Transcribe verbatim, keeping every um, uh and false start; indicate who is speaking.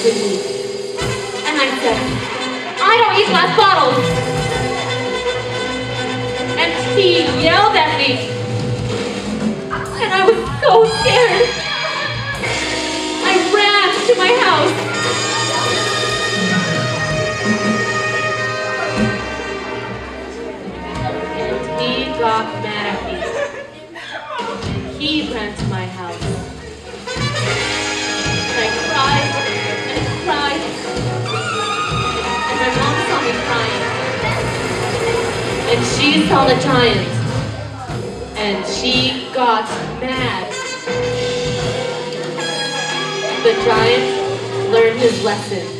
Speaker 1: with me. And I said, I don't eat glass bottles. And he yelled at me. And I was so scared. I ran to my house. And he got mad at me. And he ran to my house. And I cried and cried. And my mom saw me crying. And she saw the giant. And she got mad. The giant learned his lesson.